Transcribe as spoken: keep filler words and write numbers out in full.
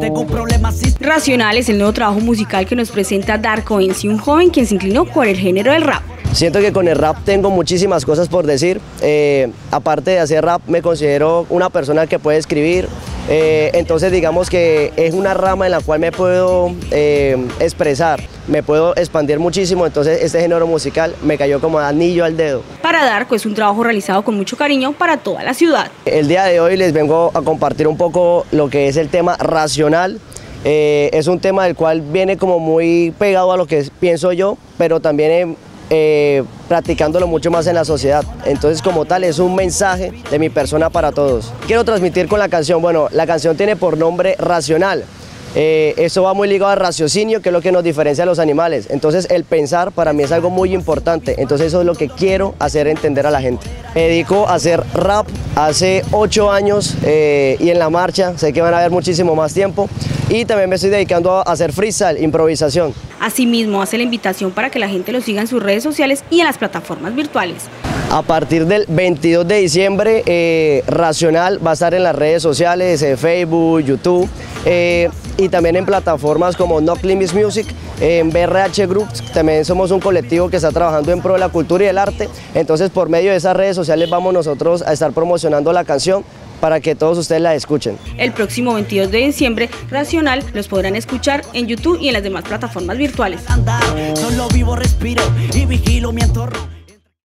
ningún problema. Racional es el nuevo trabajo musical que nos presenta Darko Enzi, un joven quien se inclinó por el género del rap. Siento que con el rap tengo muchísimas cosas por decir. Eh, aparte de hacer rap, me considero una persona que puede escribir. Eh, entonces digamos que es una rama en la cual me puedo eh, expresar, me puedo expandir muchísimo, entonces este género musical me cayó como anillo al dedo. Para Darko es un trabajo realizado con mucho cariño para toda la ciudad. El día de hoy les vengo a compartir un poco lo que es el tema racional. Eh, es un tema del cual viene como muy pegado a lo que pienso yo, pero también eh, eh, practicándolo mucho más en la sociedad. Entonces como tal es un mensaje de mi persona para todos. Quiero transmitir con la canción, bueno, la canción tiene por nombre Racional. Eh, eso va muy ligado al raciocinio, que es lo que nos diferencia a los animales. Entonces el pensar para mí es algo muy importante, entonces eso es lo que quiero hacer entender a la gente. Me dedico a hacer rap hace ocho años eh, y en la marcha, sé que van a haber muchísimo más tiempo. Y también me estoy dedicando a hacer freestyle, improvisación. Asimismo, hace la invitación para que la gente lo siga en sus redes sociales y en las plataformas virtuales. A partir del veintidós de diciembre, eh, Racional va a estar en las redes sociales, eh, Facebook, YouTube, eh, y también en plataformas como No Limits Music, en B R H Groups. También somos un colectivo que está trabajando en pro de la cultura y el arte. Entonces, por medio de esas redes sociales vamos nosotros a estar promocionando la canción para que todos ustedes la escuchen. El próximo veintidós de diciembre, Racional los podrán escuchar en YouTube y en las demás plataformas virtuales. Solo vivo, respiro y vigilo mi entorno.